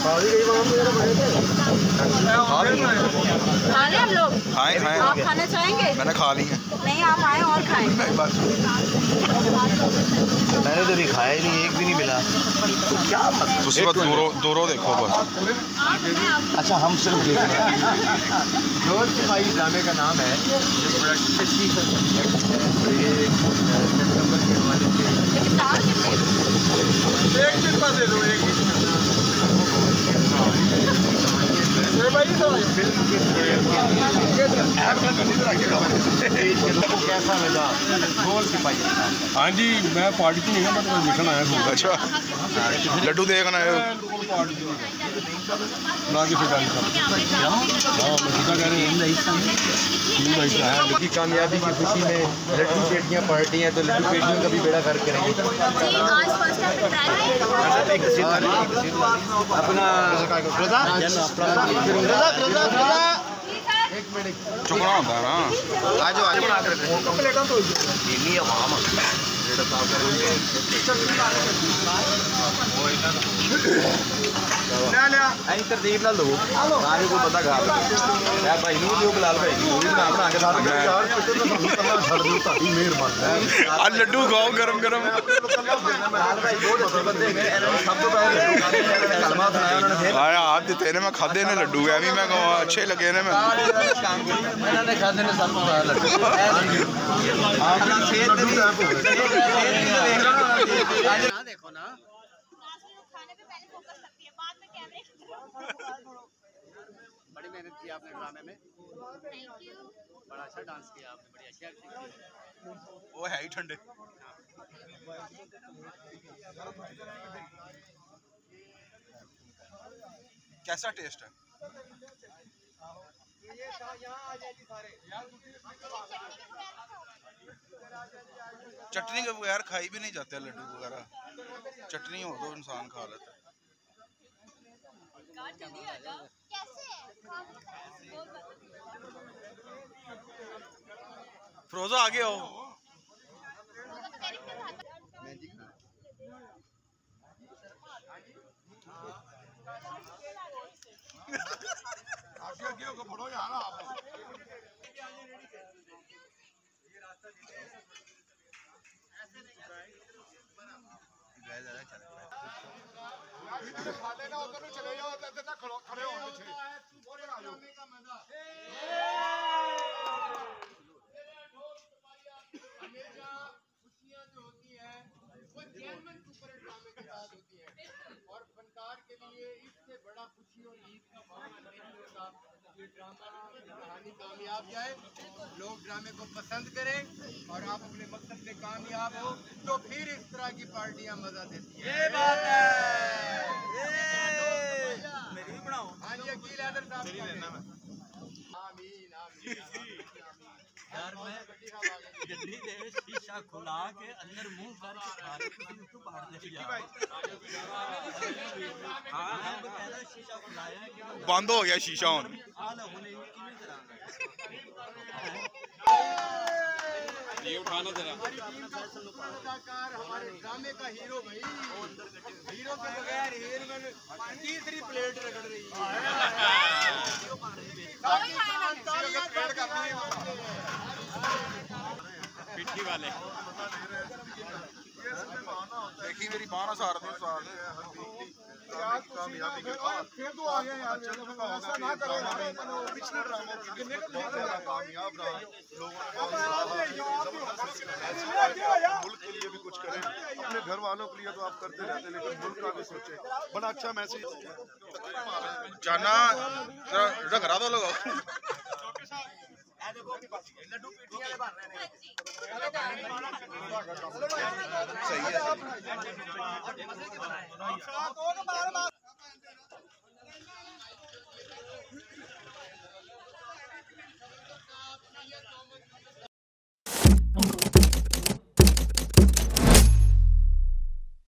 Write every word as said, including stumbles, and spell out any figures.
खाने हम लोग खाएं खाएं आप खाना चाहेंगे? मैंने खा ली है। नहीं आप आए और खाएं। मैंने तो भी खाया ही नहीं, एक भी नहीं मिला। क्या उसके बाद दूरों दूरों देखो बस। अच्छा हम सिर्फ देख रहे हैं। जोर सिपाही ड्रामे का नाम है। ये सितंबर के हवाले से एक दिन बाद दे दो। एक कैसा लगा गोल सिपाही? हाँ जी मैं पार्टी तो नहीं है, मैं मिशन आया हूँ। अच्छा लड्डू देखना है ना किसी गाड़ी का। की कामयाबी की खुशी में लड्डू पेटियाँ पार्टी हैं, तो लड्डू पेटियों का भी बेड़ा कर करेंगे। अपना चुकना होता है ना। आज आज बना कर तरतीब ना लो आगे कोई बंदा गा भाई नूं जो बिलाल भाई नूं भी बना बना के साथ छड़ दो ताड़ी मेहरबानी। आज लड्डू खाओ गरम गरम। बिलाल भाई बहुत अच्छे बंदे हैं, इन्होंने सब तो पहले लड्डू खाने का कलमा सुनाया उन्होंने। फिर आया आप दिते ने मैं खादे ने लड्डू है भी मैं कहूँ अच्छे लगे ने मैं काम इन्होंने खादे ने सब पता लड्डू आपना सेहत देखो ना। बड़ी मेहनत की आपने ड्रामे में, बड़ा अच्छा डांस किया आपने, बड़ी अच्छी एक्टिंग की। वो है ही ठंडे। कैसा टेस्ट है? चटनी के बगैर खाई भी नहीं जाते लड्डू वगैरह, चटनी हो तो इंसान खा लेता है। फिरोजा आगे आओ। खाने ना उधर चले जाओ, इधर ना खड़े हो पीछे। हमेशा खुशियाँ जो होती हैं वो जेन्युइन सुपर ड्रामे के साथ होती हैं, और फनकार के लिए इससे बड़ा खुशी और ईद का माहौल नहीं होता। ये ड्रामा कहानी कामयाब जाए, लोग ड्रामे को पसंद करें और आप अपने मकसद में कामयाब हो, तो फिर इस तरह की पार्टियां मजा देती हैं। ये बात है। मेरी भी बनाओ। हाँ जी अकील हैदर साहब मेरी लेना मैं। आमीन आमीन यार मैं गड्डी दे शीशा खुला के अंदर मुंह करके खा रहे थे तो बाहर दे दिया भाई। हां हां पहले शीशा खुलाया कि बंद हो गया शीशा ऑन। ये उठाना जरा। हमारे ड्रामे का हीरो भाई, हीरो के बगैर हीरोइन तीसरी प्लेट रगड़ रही है। पिट्ठी वाले देखी मेरी बारह साल दो साल कामयाबी के बाद फिर तो आ गए यार, ऐसा ना करो यार। पिछले ड्रामों की बहुत ज्यादा कामयाब रहा, लोगों मुल्क के लिए भी कुछ करें, अपने घर वालों के लिए तो आप करते रहते, लेकिन मुल्क का भी सोचे। बड़ा अच्छा मैसेज जाना रगड़ा दो लोग। सही है।